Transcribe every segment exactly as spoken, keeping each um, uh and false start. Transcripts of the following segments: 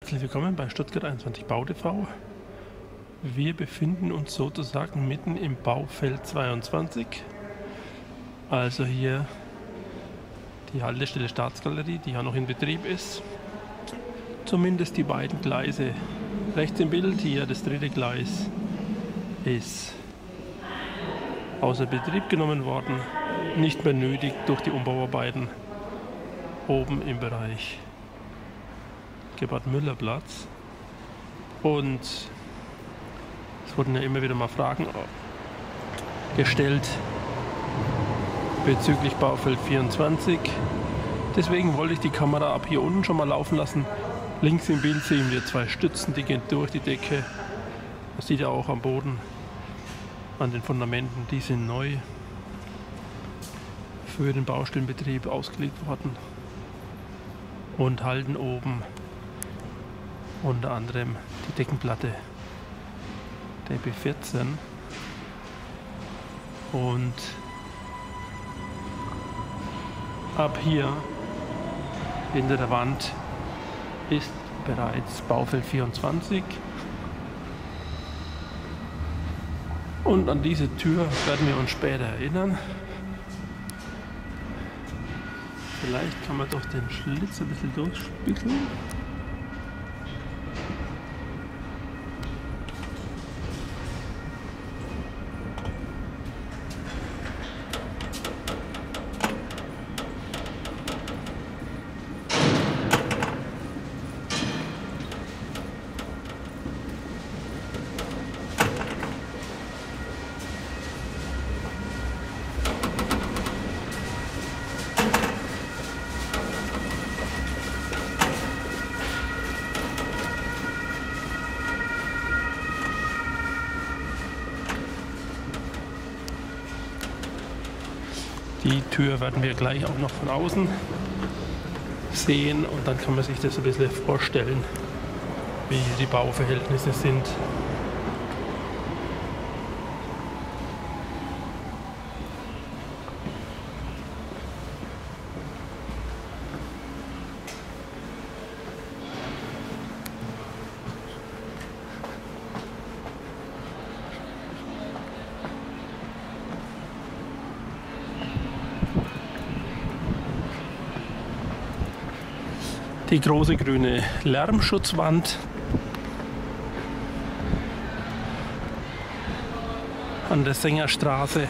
Herzlich willkommen bei Stuttgart einundzwanzig Bau T V. Wir befinden uns sozusagen mitten im Baufeld zweiundzwanzig. Also hier die Haltestelle Staatsgalerie, die ja noch in Betrieb ist. Zumindest die beiden Gleise rechts im Bild, hier das dritte Gleis ist außer Betrieb genommen worden, nicht mehr nötig durch die Umbauarbeiten oben im Bereich Gebhard-Müller-Platz. Und es wurden ja immer wieder mal Fragen gestellt bezüglich Baufeld vierundzwanzig. Deswegen wollte ich die Kamera ab hier unten schon mal laufen lassen. Links im Bild sehen wir zwei Stützen, die gehen durch die Decke. Man sieht ja auch am Boden, an den Fundamenten, die sind neu für den Baustellenbetrieb ausgelegt worden und halten oben unter anderem die Deckenplatte der B vierzehn. Und ab hier hinter der Wand ist bereits Baufeld vierundzwanzig. Und an diese Tür werden wir uns später erinnern. Vielleicht kann man doch den Schlitz ein bisschen durchspiegeln. Die Tür werden wir gleich auch noch von außen sehen und dann kann man sich das ein bisschen vorstellen, wie die Bauverhältnisse sind. Die große grüne Lärmschutzwand an der Sängerstraße.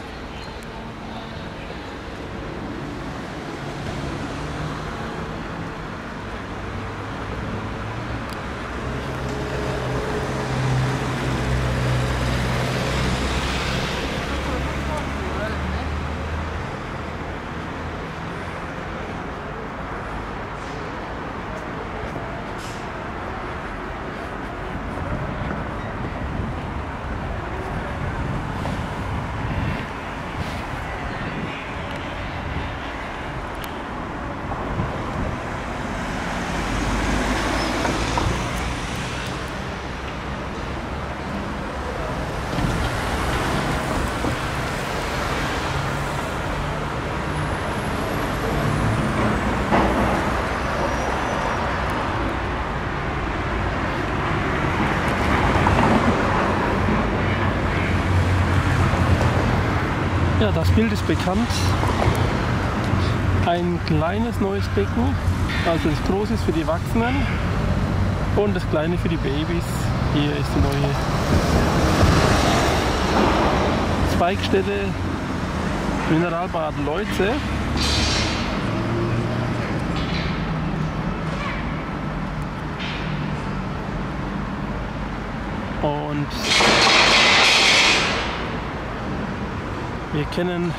Ja, das Bild ist bekannt. Ein kleines neues Becken, also das große ist für die Erwachsenen und das kleine für die Babys. Hier ist die neue Zweigstelle Mineralbad Leuze. Und wir kennen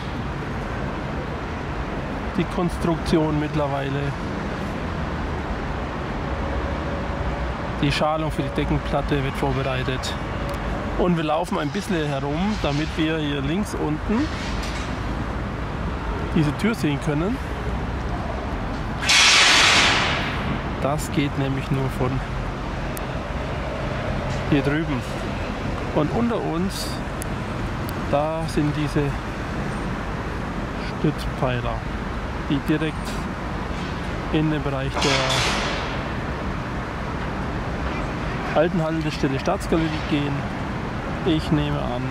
die Konstruktion mittlerweile. Die Schalung für die Deckenplatte wird vorbereitet. Und wir laufen ein bisschen herum, damit wir hier links unten diese Tür sehen können. Das geht nämlich nur von hier drüben. Und unter uns, da sind diese Stützpfeiler, die direkt in den Bereich der alten Haltestelle Staatsgalerie gehen. Ich nehme an,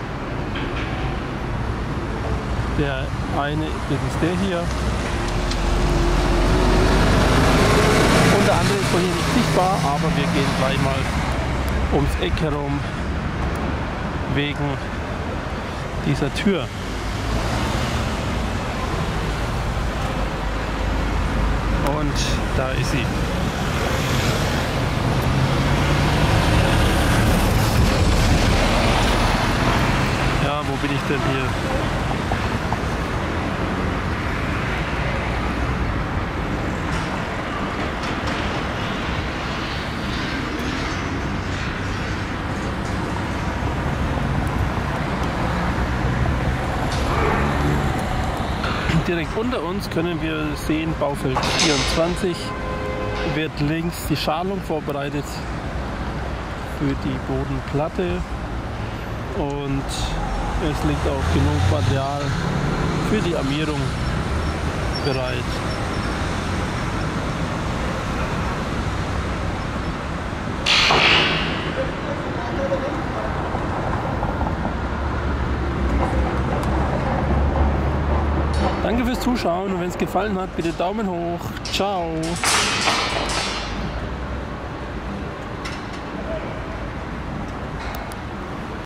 der eine, das ist der hier. Und der andere ist von hier nicht sichtbar, aber wir gehen gleich mal ums Eck herum wegen dieser Tür. Und da ist sie. Ja, wo bin ich denn hier? Direkt unter uns können wir sehen, Baufeld vierundzwanzig, wird links die Schalung vorbereitet für die Bodenplatte und es liegt auch genug Material für die Armierung bereit. Danke fürs Zuschauen und wenn es gefallen hat, bitte Daumen hoch. Ciao!